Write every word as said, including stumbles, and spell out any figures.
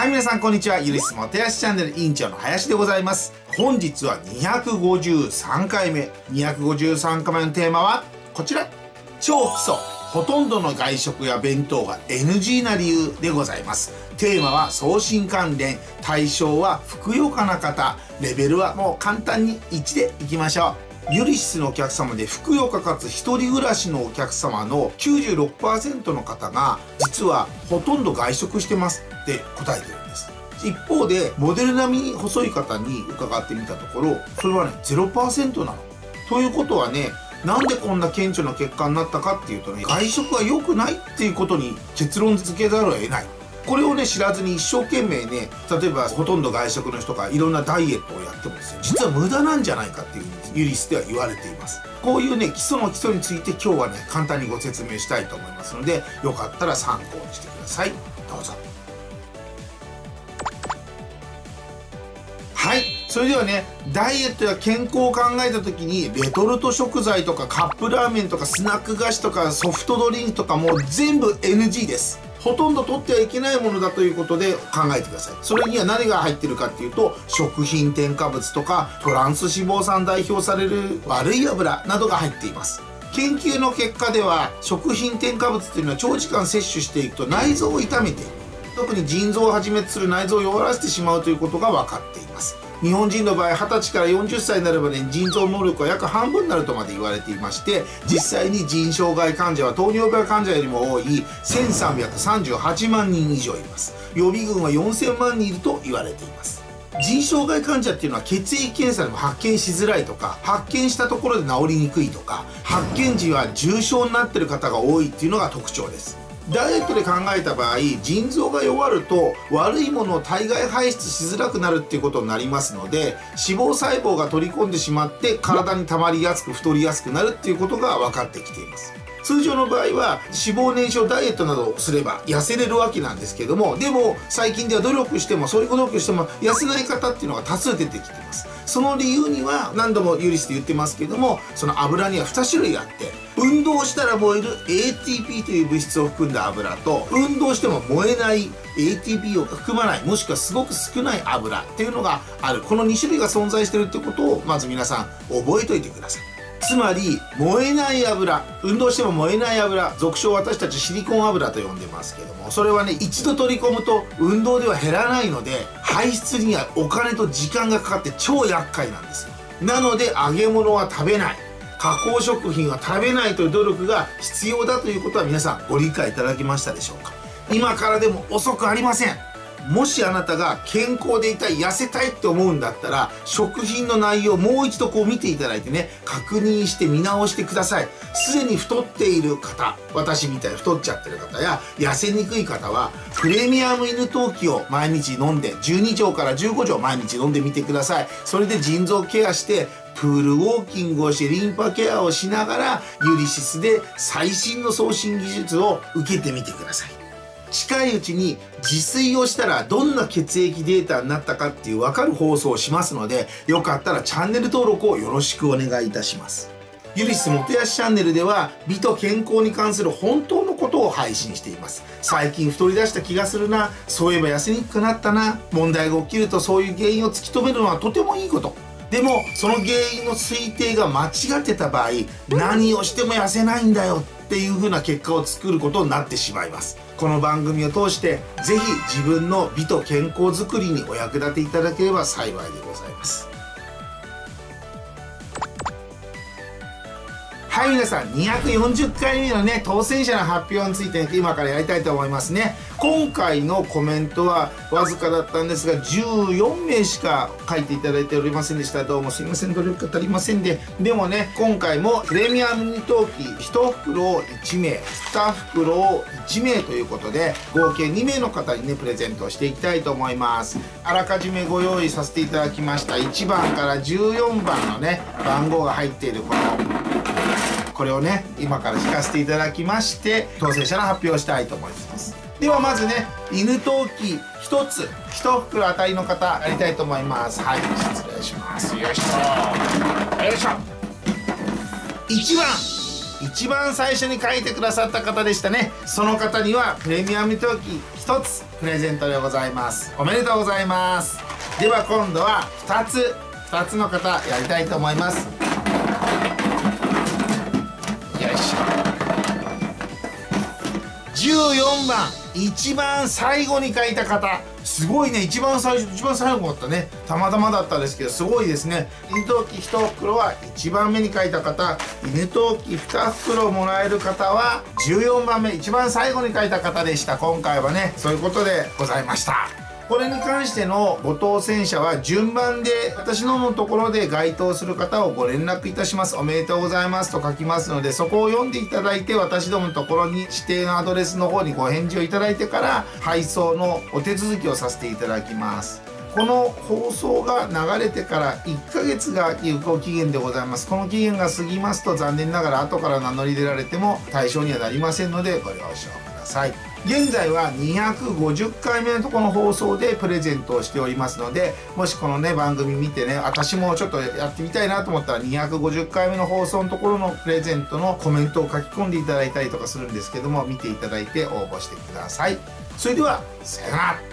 はい、皆さんこんにちは。ゆるしもてやしチャンネル委員長の林でございます。本日はにひゃくごじゅうさんかいめ。にひゃくごじゅうさんかいめのテーマはこちら。超基礎。ほとんどの外食や弁当が エヌジー な理由でございます。テーマは送信関連。対象はふくよかな方。レベルはもう簡単にいちでいきましょう。ユリシスのお客様でふくよかかつ一人暮らしのお客様の きゅうじゅうろくパーセント の方が実はほとんど外食してますって答えてるんです。一方でモデル並みに細い方に伺ってみたところ、それはね ゼロパーセント なの。ということはね、なんでこんな顕著な結果になったかっていうとね、外食は良くないっていうことに結論付けざるを得ない。これをね知らずに一生懸命ね、例えばほとんど外食の人がいろんなダイエットをやってもですね、実は無駄なんじゃないかっていうふうにユリスでは言われています。こういうね基礎の基礎について今日はね簡単にご説明したいと思いますので、よかったら参考にしてください。どうぞ。はい、それではね、ダイエットや健康を考えた時にレトルト食材とかカップラーメンとかスナック菓子とかソフトドリンクとかも全部 エヌジー です。ほとんど取ってはいけないものだということで考えてください。それには何が入ってるかっていうと、食品添加物とかトランス脂肪酸代表される悪い油などが入っています。研究の結果では食品添加物っていうのは長時間摂取していくと内臓を痛めて、特に腎臓をはじめとする内臓を弱らせてしまうということが分かっています。日本人の場合はたちからよんじゅっさいになるまでに腎臓能力は約半分になるとまで言われていまして、実際に腎障害患者は糖尿病患者よりも多いせんさんびゃくさんじゅうはちまんにん以上います。予備軍はよんせんまんにんいると言われています。腎障害患者っていうのは血液検査でも発見しづらいとか、発見したところで治りにくいとか、発見時は重症になっている方が多いっていうのが特徴です。ダイエットで考えた場合、腎臓が弱ると悪いものを体外排出しづらくなるっていうことになりますので、脂肪細胞が取り込んでしまって体に溜まりやすく太りやすくなるっていうことが分かってきています。通常の場合は脂肪燃焼ダイエットなどをすれば痩せれるわけなんですけども、でも最近では努力してもそういう努力しても痩せない方っていうのが多数出てきています。その理由には何度もユリスで言ってますけども、その油にはに種類あって、運動したら燃える エーティーピー という物質を含んだ油と、運動しても燃えない エーティーピー を含まない、もしくはすごく少ない油っていうのがある。このに種類が存在してるってことをまず皆さん覚えておいてください。つまり燃えない油、運動しても燃えない油、俗称私たちシリコン油と呼んでますけども、それはね一度取り込むと運動では減らないので、排出にはお金と時間がかかって超厄介なんですよ。なので揚げ物は食べない、加工食品は食べないという努力が必要だということは皆さんご理解いただけましたでしょうか。今からでも遅くありません。もしあなたが健康でいたい、痩せたいって思うんだったら、食品の内容をもう一度こう見ていただいてね、確認して見直してください。すでに太っている方、私みたいに太っちゃってる方や痩せにくい方はプレミアム犬陶器を毎日飲んで、じゅうにじょうからじゅうごじょう毎日飲んでみてください。それで腎臓ケアしてプールウォーキングをしてリンパケアをしながらユリシスで最新の送信技術を受けてみてください。近いうちに自炊をしたらどんな血液データになったかっていう分かる放送をしますので、よかったらチャンネル登録をよろしくお願いいたします。ユリシスもてやしチャンネルでは美と健康に関する本当のことを配信しています。最近太り出した気がするな、そういえば痩せにくくなったな、問題が起きるとそういう原因を突き止めるのはとてもいいこと。でもその原因の推定が間違ってた場合、何をしても痩せないんだよっていう風な結果を作ることになってしまいます。この番組を通して是非自分の美と健康づくりにお役立ていただければ幸いでございます。はい、皆さんにひゃくよんじゅっかいめのね当選者の発表について、ね、今からやりたいと思いますね。今回のコメントはわずかだったんですがじゅうよんめいしか書いていただいておりませんでした。どうもすいません、努力が足りませんで。でもね、今回もプレミアム陶器いち袋をいちめい、に袋をいちめいということで合計にめいの方にねプレゼントをしていきたいと思います。あらかじめご用意させていただきましたいちばんからじゅうよんばんのね番号が入っているこのこれをね今から引かせていただきまして、当選者の発表をしたいと思います。ではまずね、犬陶器ひとついち袋当たりの方やりたいと思います。はい、失礼します。よいしょよいしょ。いちばん一番最初に書いてくださった方でしたね。その方にはプレミアム陶器ひとつプレゼントでございます。おめでとうございます。では今度はふたつふたつの方やりたいと思います。よいしょ。じゅうよんばん、一番最後に書いた方、すごいね。一番最初、一番最後だったね。たまたまだったですけど、すごいですね。犬陶器いち袋は一番目に書いた方、犬陶器に袋もらえる方はじゅうよんばんめ、一番最後に書いた方でした。今回はね、そういうことでございました。これに関してのご当選者は順番で私のところで該当する方をご連絡いたします。おめでとうございますと書きますので、そこを読んでいただいて私どものところに指定のアドレスの方にご返事をいただいてから配送のお手続きをさせていただきます。この放送が流れてからいっかげつが有効期限でございます。この期限が過ぎますと残念ながら後から名乗り出られても対象にはなりませんのでご了承ください。現在はにひゃくごじゅっかいめのところの放送でプレゼントをしておりますので、もしこのね番組見てね、私もちょっとやってみたいなと思ったらにひゃくごじゅっかいめの放送のところのプレゼントのコメントを書き込んでいただいたりとかするんですけども、見ていただいて応募してください。それではさよなら。